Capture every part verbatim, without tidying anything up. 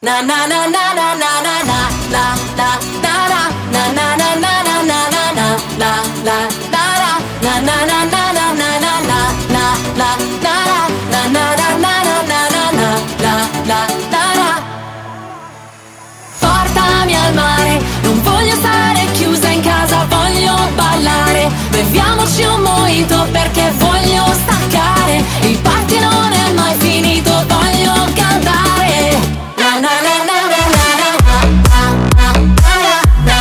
Na na na na na na na na la la da da na na na na na na na na la la da da na na na na na na na la la la da da na na na na na na na na la la da da. Portami al mare, non voglio stare chiusa in casa, voglio ballare. Beviamoci un mojito perché voglio staccare. Il party non è mai finito, voglio cantare. Na na na na na na na na na na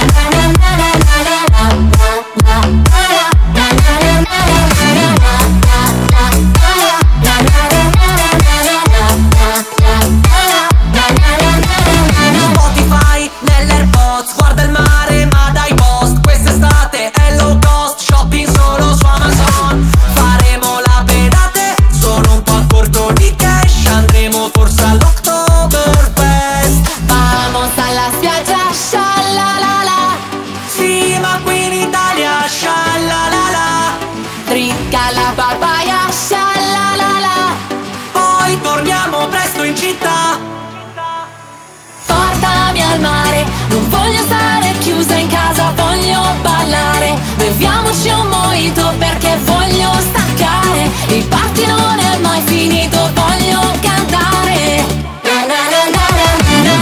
Spotify nell'AirPods, guarda il mare ma dai post. Quest'estate è low cost, shopping solo su Amazon. Faremo la pedate, sono un po' a corto di cash. Andremo forse all'Oktoberfest. Vamos alla spiaggia, scialalala. Sì, ma qui in Italia, scialalala. Trinca la papaya, scialalala. Poi torniamo presto in città. Portami al mare, non voglio stare chiusa in casa, voglio ballare. Beviamoci un mojito perché voglio staccare. Il party non è mai finito, voglio cantare. Na na na na na na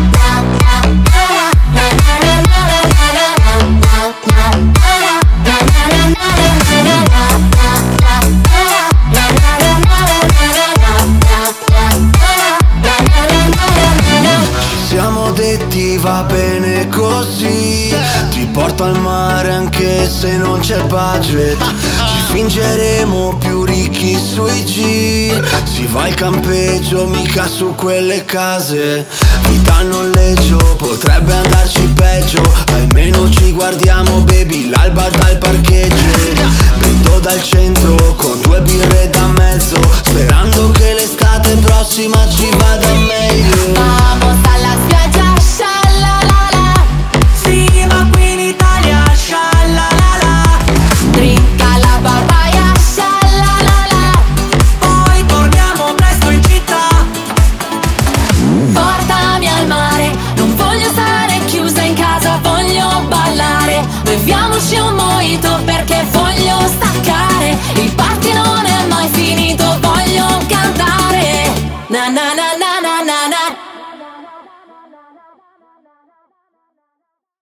Siamo detti va bene così. Ti porto al mare anche se non c'è budget. Ci fingeremo più ricchi sui G. Si va al campeggio, mica su quelle case. Vita a noleggio, potrebbe andarci peggio. Almeno ci guardiamo baby, l'alba dal parcheggio. Vento dal centro con due birre da mezzo.